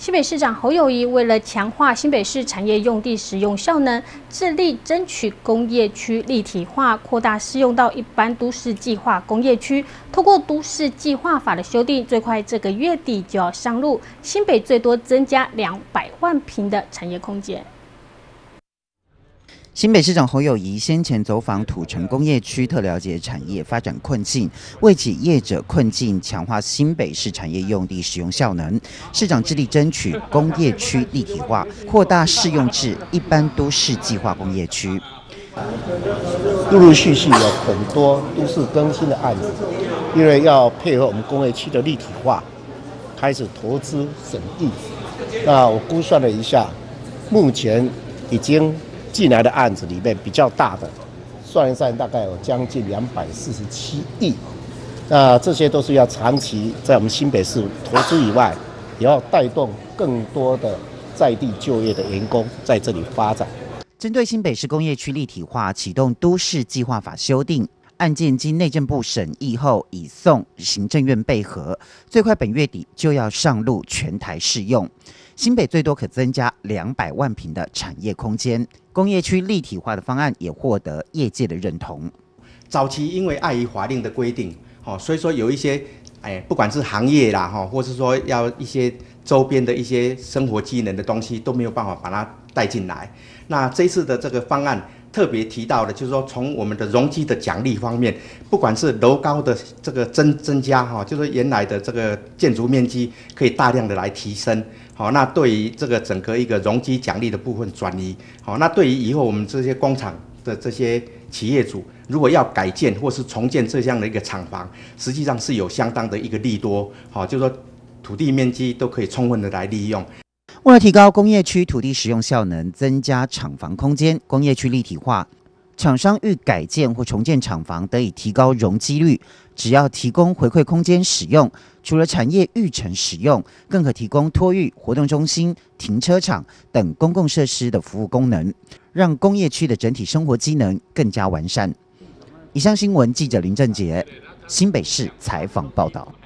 新北市长侯友宜为了强化新北市产业用地使用效能，致力争取工业区立体化，扩大适用到一般都市计划工业区。透过都市计划法的修订，最快这个月底就要上路，新北最多增加200万坪的产业空间。 新北市长侯友宜先前走访土城工业区，特了解产业发展困境，为解业者困境，强化新北市产业用地使用效能。市长致力争取工业区立体化，扩大适用至一般都市计划工业区。 陆陆续续有很多都市更新的案子，因为要配合我们工业区的立体化，开始投资审议。那我估算了一下，目前已经进来的案子里面比较大的，算一算大概有将近247亿。那这些都是要长期在我们新北市投资以外，也要带动更多的在地就业的员工在这里发展。 针对新北市工业区立体化，启动都市计划法修订。案件经内政部审议后，已送行政院备核，最快本月底就要上路全台适用。新北最多可增加200万坪的产业空间，工业区立体化的方案也获得业界的认同。 早期因为碍于法令的规定，所以说有一些不管是行业啦，或是说要一些周边的一些生活机能的东西都没有办法把它带进来。那这一次的这个方案特别提到的，就是说从我们的容积的奖励方面，不管是楼高的这个增加，就是原来的这个建筑面积可以大量的来提升。好，那对于这个整个一个容积奖励的部分转移，好，那对于以后我们这些工厂的这些企业主，如果要改建或是重建这样的一个厂房，实际上是有相当的一个利多，好，就是说土地面积都可以充分的来利用。 为了提高工业区土地使用效能，增加厂房空间，工业区立体化，厂商欲改建或重建厂房得以提高容积率，只要提供回馈空间使用，除了产业育成使用，更可提供托育、活动中心、停车场等公共设施的服务功能，让工业区的整体生活机能更加完善。以上新闻记者林正杰，新北市采访报道。